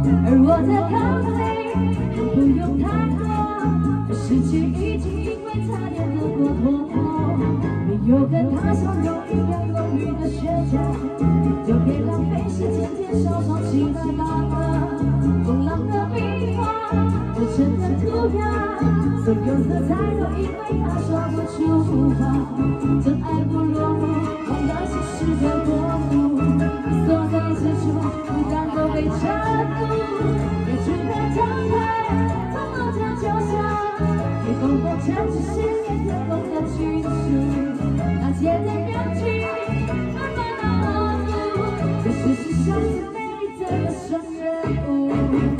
而我的咖啡不用太多，世界已经因为差点得过头。没有跟他相容易变浓郁的雪茄，就别浪费时间减少双期待大了。风浪的笔画，就成了涂鸦，所有色彩都因为他说不出话。真爱不落幕，忘了现实的国度，所在之处，不敢都被遮住。也许的张开，从楼梯就像被风风尘世是面天空的去处，那些的人群，慢慢的模糊，这世事上最美丽的人生人物。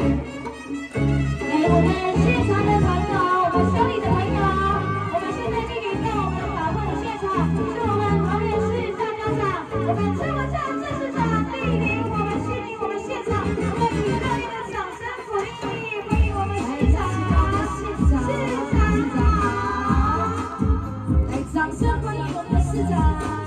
来，我们现场的朋友，我们乡里的朋友，我们现在莅临到我们法会的现场，是我们桃园市上江场，我们郑文灿郑市长莅临我们莅临我们现场，我们以热烈的掌声鼓励，欢迎我们市长，市长好，来掌声欢迎我们的市长。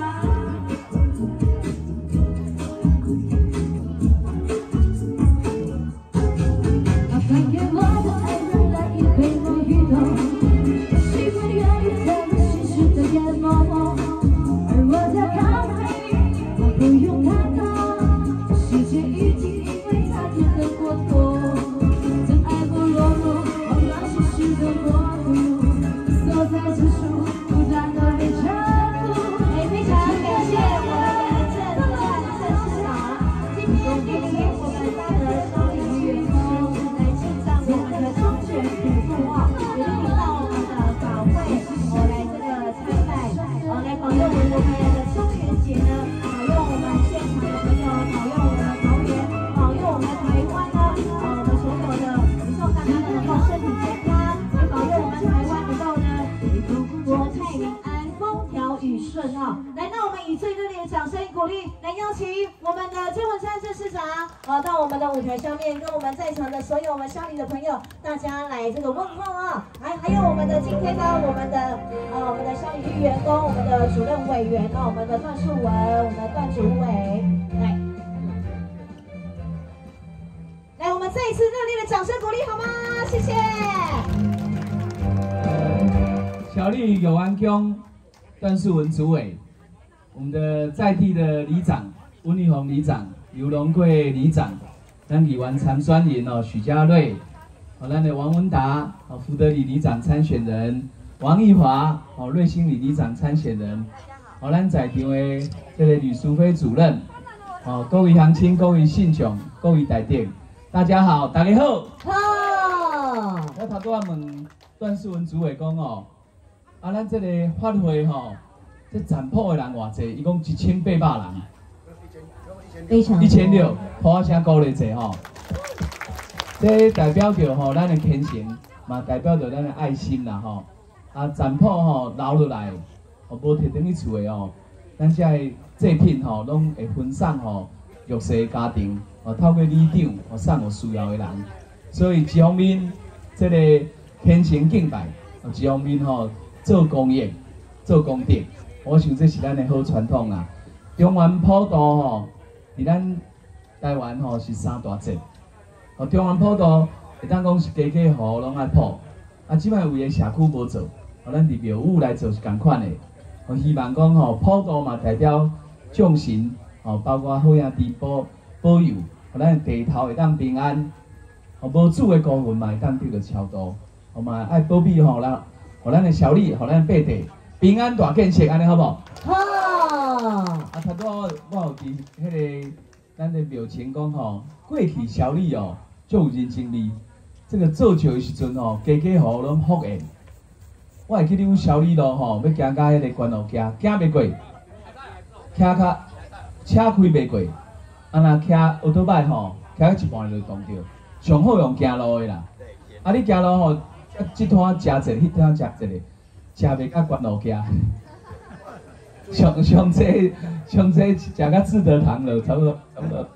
分给我的爱人来一杯墨鱼豆，习惯愿意在我心事的眼眸，而我的咖啡它不用太多，世界已经因为它甜得过头。真爱不落幕，忘了现实的国度，所在之处，不断的被遮住。非常感谢我们的郑市长，今天莅临我们大德乡里员工。普渡啊，也就是到我们的法会，来这个参拜，来保佑我们的中元节呢，保佑我们现场的朋友，保佑我们的桃园，保佑我们台湾呢，我们所有的民众大家都能够身体健康，也保佑我们台湾能够呢，国泰民安，风调雨顺啊！来，那我们以最热烈的掌声鼓励，来邀请我们的郑文灿郑市长到我们的舞台上面，跟我们在场的所有我们乡里的朋友，大家来这个问候啊！还有我们的今天呢，我们的乡里员工，我们的主任委员我们的段树文，我们的段主委，来，我们再一次热烈的掌声鼓励好吗？谢谢。 小丽友安宫段树文主委，我们的在地的里长温立宏里长、刘龙贵里长，咱议员参选人许家瑞，咱的王文达福德里里长参选人，王义华瑞兴里里长参选人，咱在场的这个吕淑菲主任，各位乡亲、各位信众、各位大众，大家好，大家好。好。我头拄仔问段树文主委讲咱这个法会这占卜的人偌济？伊讲1800人。 非常 1600，好声鼓励者这代表着咱的虔诚，嘛代表着咱的爱心啦占卜留落来，无摕转去厝的咱这个祭品拢会分送弱势家庭，透过里长送有需要的人。所以一方面这个虔诚敬拜，一方面做公益、做功德，我想这是咱的好传统啦。中元普渡伫咱台湾是3大节，中元普渡会当讲是家家户户拢爱普，即摆有个社区无做，咱伫庙宇来做是共款的。希望讲普渡嘛代表众神，包括好兄弟保佑，咱地头会当平安，无主的孤魂嘛会当得到超度，嘛爱保庇咱的小丽，咱的八地平安大建设，安尼好无？好。头拄我有伫迄个咱的庙前讲过去小丽足有人情味，这个做笑的时阵家家户户拢福缘。我会记得阮小丽路要行到迄个关路行袂过，车开袂过，若骑奥多摆骑到一半就撞着，上好用行路的啦。你行路这摊食一个，迄摊食一个，食袂到关路行。上济食到志德堂了，差不多。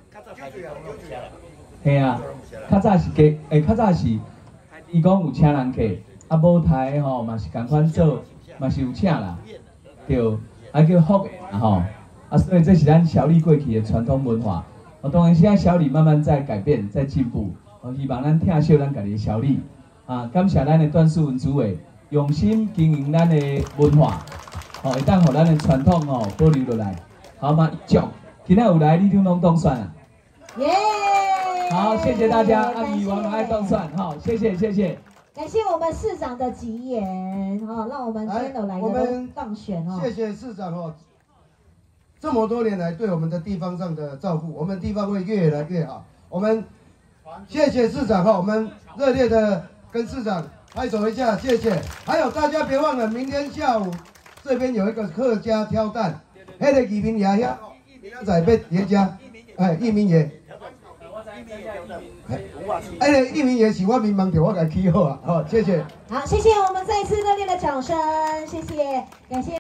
嘿啊，较早是较早是，伊讲有请人客，舞台嘛是共款做，嘛是有请啦，对，叫福缘啦所以这是咱小丽过去的传统文化。 当然现在小李慢慢在改变，在进步。希望咱听惜咱家己的小李感谢咱的段淑文主委用心经营咱的文化，会当互咱的传统保留落来。好嘛，祝今仔有来，你就拢当选啊！ 耶！ 好，谢谢大家，阿米王爱当选，好，谢谢。 感谢我们市长的吉言，让我们今天有来的都当选谢谢市长这么多年来对我们的地方上的照顾，我们地方会越来越好。我们谢谢市长我们热烈的跟市长拍手一下，谢谢。还有大家别忘了，明天下午这边有一个客家挑担，那个移民爷遐，在要爷家，义民爷。义民爷是我民望，就我给起好啊，好，谢谢。 好，谢谢我们再一次热烈的掌声，谢谢，感谢。